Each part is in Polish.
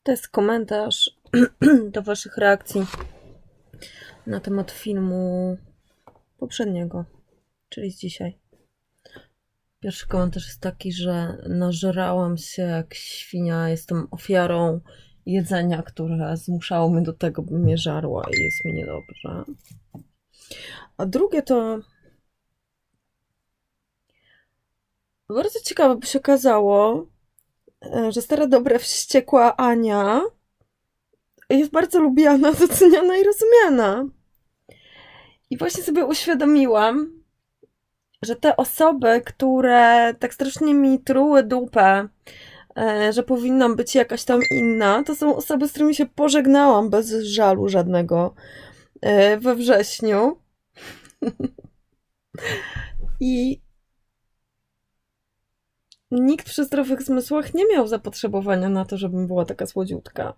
To jest komentarz do Waszych reakcji na temat filmu poprzedniego, czyli z dzisiaj. Pierwszy komentarz jest taki, że nażerałam się jak świnia, jestem ofiarą jedzenia, które zmuszało mnie do tego, bym je żarła i jest mi niedobrze. A drugie to bardzo ciekawe, by się okazało, że stara, dobra, wściekła Ania jest bardzo lubiana, doceniana i rozumiana. I właśnie sobie uświadomiłam, że te osoby, które tak strasznie mi truły dupę, że powinnam być jakaś tam inna, to są osoby, z którymi się pożegnałam bez żalu żadnego we wrześniu. I nikt przy zdrowych zmysłach nie miał zapotrzebowania na to, żebym była taka słodziutka.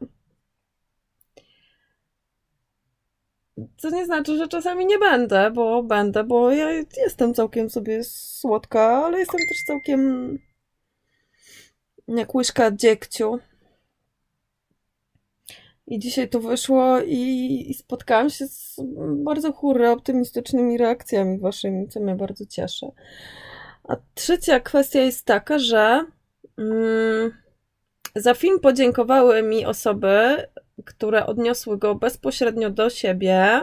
Co nie znaczy, że czasami nie będę, bo ja jestem całkiem sobie słodka, ale jestem też całkiem jak łyżka dziegciu. I dzisiaj to wyszło i spotkałam się z bardzo hurra optymistycznymi reakcjami waszymi, co mnie bardzo cieszy. A trzecia kwestia jest taka, że za film podziękowały mi osoby, które odniosły go bezpośrednio do siebie.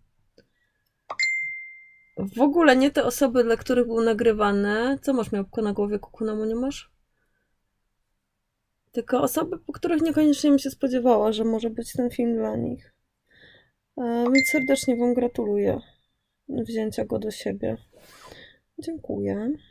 W ogóle nie te osoby, dla których był nagrywany. Co masz, miałko na głowie, kukunamu nie masz? Tylko osoby, po których niekoniecznie mi się spodziewała, że może być ten film dla nich. Więc serdecznie wam gratuluję wzięcia go do siebie. Dziękuję.